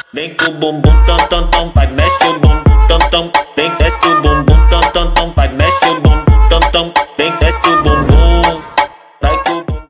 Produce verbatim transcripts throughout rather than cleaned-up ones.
Vem com o bumbum tam tam tam, vai mexe o bumbum tam tam. Vem desce o bumbum tam tam tam, vai mexe o bumbum tam tam. Vem desce o bumbum, vai com o bumbum.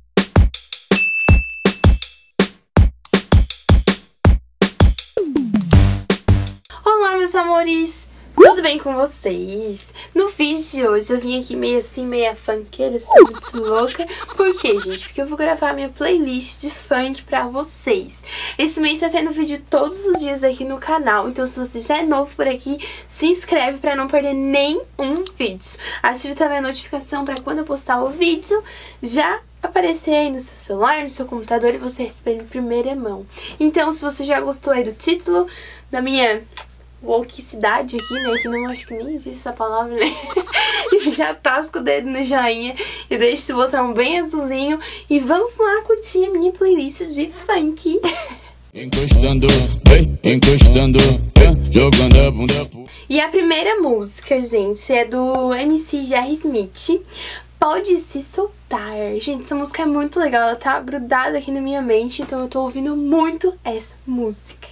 Olá, meus amores! Tudo bem com vocês? No vídeo de hoje eu vim aqui meio assim, meia funkeira, assim, muito louca. Por quê, gente? Porque eu vou gravar minha playlist de funk pra vocês. Esse mês tá tendo vídeo todos os dias aqui no canal, então se você já é novo por aqui, se inscreve pra não perder nenhum vídeo. Ative também a notificação pra quando eu postar o vídeo, já aparecer aí no seu celular, no seu computador e você receber em primeira mão. Então, se você já gostou aí do título, da minha wokicidade aqui, né, que não acho que nem existe essa palavra, né, já tasca o dedo no joinha e deixa esse botão bem azulzinho e vamos lá curtir a minha playlist de funk. Encostando, ei, encostando, é, jogando a bunda. E a primeira música, gente, é do M C Jerry Smith, Pode Se Soltar. Gente, essa música é muito legal, ela tá grudada aqui na minha mente, então eu tô ouvindo muito essa música.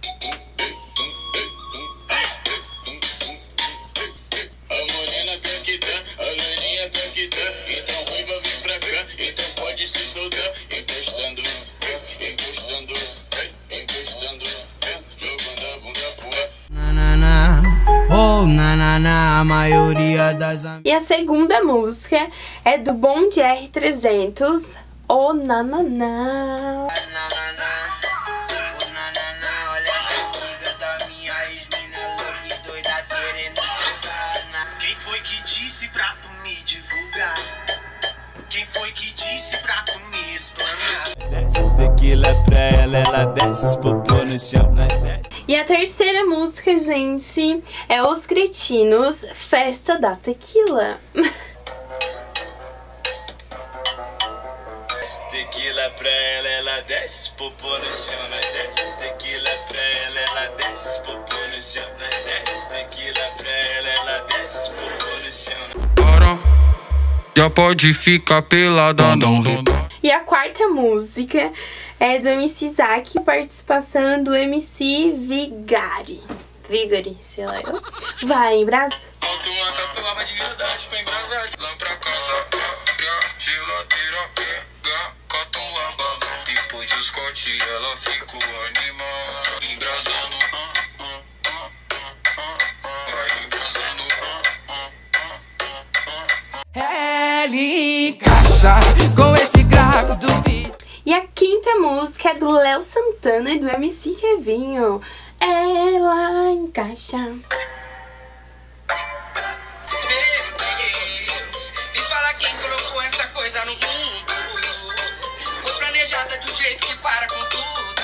A loirinha tá aqui, tá? Então ruiva vem pra cá, então pode se soltar. Encostando, encostando, encostando, jogando a bunda pro na na na, oh na na na, a maioria das amigas. E a segunda música é do Bom de R trezentos, Oh na na na. Quem foi que disse pra tu me divulgar? Quem foi que disse pra tu me explanar? Desce tequila pra ela, ela desce popô no chão, nós desce. E a terceira música, gente, é Os Cretinos, Festa da Tequila. Desce tequila pra ela, ela desce popô no chão, nós desce tequila pra ela, ela desce popô no chão, nós desce tequila pra ela, ela desce popô no chão. Para, já pode ficar peladão. E a quarta música é do M C Zack, participação do M C Vigari. Vigari, sei lá eu. Vai em Brasa. Alto uma catuaba de verdade pra embrasar. Lá pra casa, abre a geladeira, pega, cata um langadão. Depois de Scott, ela ficou animada. Embrasando, ah, ah, ah, ah, ah, ah. Vai embrasando, ah, ah, ah, ah, ah, ah. Ele encaixa com esse grave do beat. E a quinta música é do Léo Santana e do M C Kevinho. Ela encaixa. Meu Deus, me fala quem colocou essa coisa no mundo. Foi planejada do jeito que para com tudo.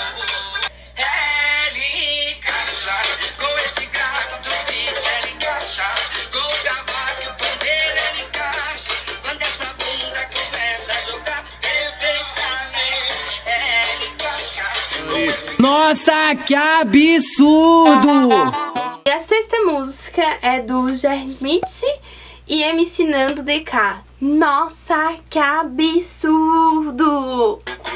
Ela encaixa com esse grave do beat. Ela encaixa com o cavaco e o pandeiro. Ela encaixa quando essa bunda começa a jogar perfeitamente. Ela encaixa com esse... Nossa, que absurdo! E a sexta música é do Jerry Smith e M C Nando D K. Nossa, que absurdo!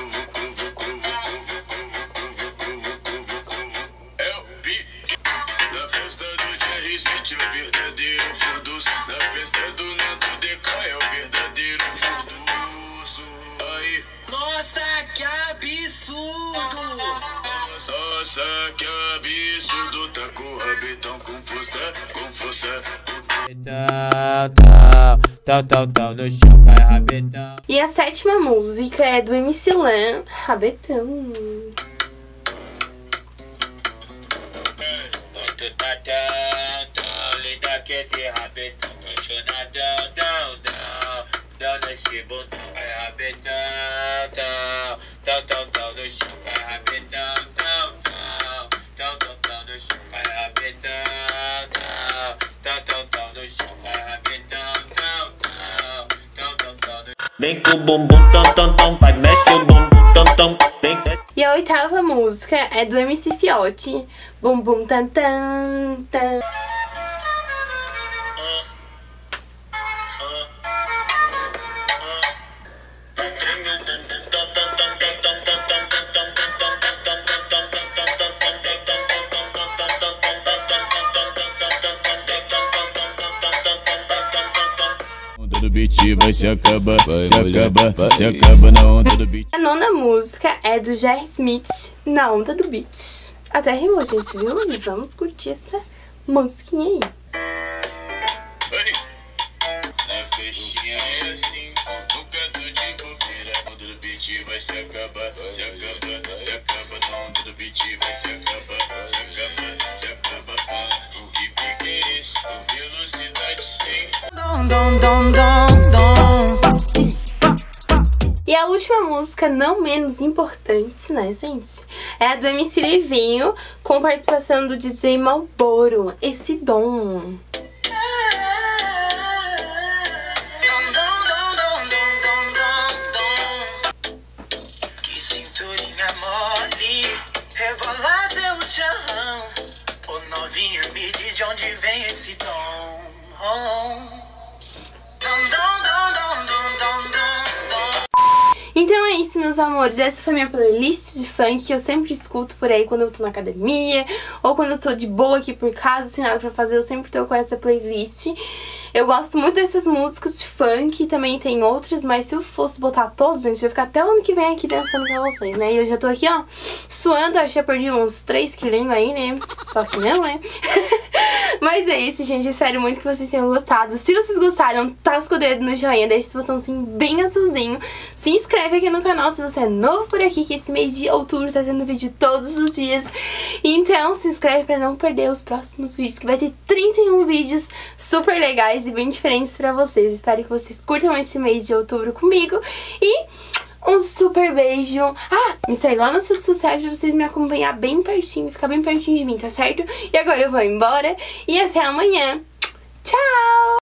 É o pique da festa do Jerry Smith, o verdadeiro furduço. Na festa do Nando D K é o verdadeiro furduço. Aí, Nossa, que absurdo! nossa, que absurdo, tá com o rabetão com força, com força. Tal, tal, tal, tal, tal, no chão cai rabetão. E a sétima música é do M C Lan, Rabetão. Muito tatão, tão linda que esse rabetão, tô chonadão, tão, tão, tão nesse botão. Cai rabetão, tão, tão, tão, tão, no chão cai rabetão, tão, tão, tão, tão, tão, no chão cai rabetão, tão, tão, tão, tão, no chão cai rabetão, tão, tão, tão, tão, tão, no chão. Vem com o bumbum tam tam tam, vai mexe o bumbum tam tam. Vem desce. E a oitava música é do M C Fiote, Bum Bum Tan Tan Tan. beat, vai se acaba, vai, se acaba, vai. Se acaba na onda do beat. A nona música é do J. Smith, Na Onda do Beat. Até rimou, gente, viu? E vamos curtir essa musiquinha aí. Na festinha é assim, no canto de bobeira. Onda do beat vai se acabar, se acaba, se acaba. Na onda do beat vai se acabar, se acaba, se acaba. Que pique é esse? Velocidade cem. E a última música, não menos importante, né, gente? É a do M C Livinho, com participação do D J Malboro, Esse Dom. Que cinturinha mole, rebola teu chão. Ô novinha, me diz de onde vem esse dom. Dom, dom, dom, dom, dom, dom, dom. Então é isso, meus amores, essa foi minha playlist de funk que eu sempre escuto por aí quando eu tô na academia ou quando eu tô de boa aqui por casa, sem nada pra fazer, eu sempre tô com essa playlist. Eu gosto muito dessas músicas de funk, também tem outras, mas se eu fosse botar todos, gente, eu ia ficar até o ano que vem aqui dançando com vocês, né? E eu já tô aqui, ó, suando, acho que já perdi uns três quilinhos aí, né? Só que não, né? Mas é isso, gente, espero muito que vocês tenham gostado. Se vocês gostaram, tasca o dedo no joinha, deixa esse botãozinho bem azulzinho. Se inscreve aqui no canal se você é novo por aqui, que esse mês de outubro tá tendo vídeo todos os dias. Então se inscreve pra não perder os próximos vídeos, que vai ter trinta e um vídeos super legais e bem diferentes pra vocês. Espero que vocês curtam esse mês de outubro comigo. E um super beijo. Ah, me segue lá nas redes sociais pra vocês me acompanhar bem pertinho, ficar bem pertinho de mim, tá certo? E agora eu vou embora e até amanhã. Tchau!